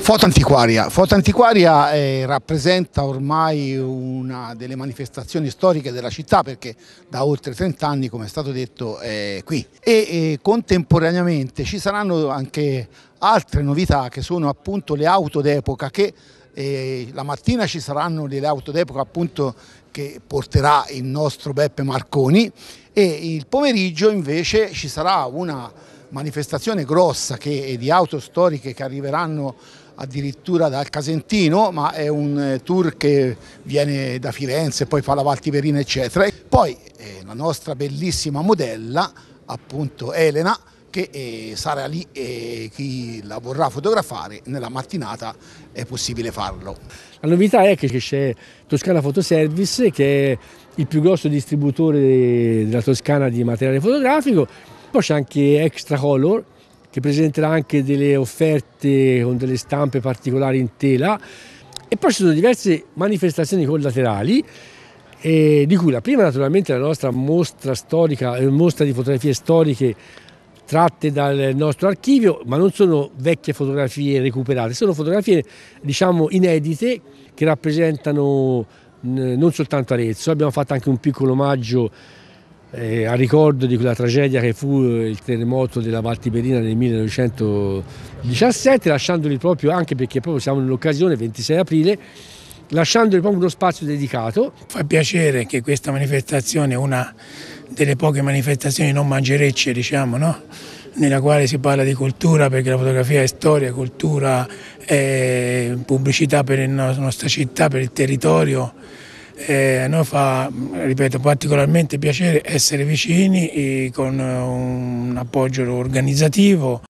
Foto Antiquaria rappresenta ormai una delle manifestazioni storiche della città, perché da oltre 30 anni, come è stato detto, è qui. Contemporaneamente ci saranno anche altre novità, che sono appunto le auto d'epoca, che la mattina ci saranno delle auto d'epoca appunto che porterà il nostro Beppe Marconi, e il pomeriggio invece ci sarà una manifestazione grossa di auto storiche che arriveranno addirittura dal Casentino, ma è un tour che viene da Firenze, poi fa la Val Tiberina eccetera. E poi la nostra bellissima modella, appunto Elena, che sarà lì, e chi la vorrà fotografare nella mattinata è possibile farlo. La novità è che c'è Toscana Fotoservice, che è il più grosso distributore della Toscana di materiale fotografico. Poi c'è anche Extra Color, che presenterà anche delle offerte con delle stampe particolari in tela, e poi ci sono diverse manifestazioni collaterali, di cui la prima naturalmente è la nostra mostra storica, mostra di fotografie storiche tratte dal nostro archivio, ma non sono vecchie fotografie recuperate, sono fotografie diciamo inedite che rappresentano non soltanto Arezzo. Abbiamo fatto anche un piccolo omaggio a ricordo di quella tragedia che fu il terremoto della Val Tiberina nel 1917, lasciandoli proprio, anche perché proprio siamo nell'occasione 26 aprile, lasciandoli proprio uno spazio dedicato. Fa piacere che questa manifestazione è una delle poche manifestazioni non mangerecce, diciamo, no? Nella quale si parla di cultura, perché la fotografia è storia, cultura, è pubblicità per la nostra città, per il territorio. A noi fa, ripeto, particolarmente piacere essere vicini con un appoggio organizzativo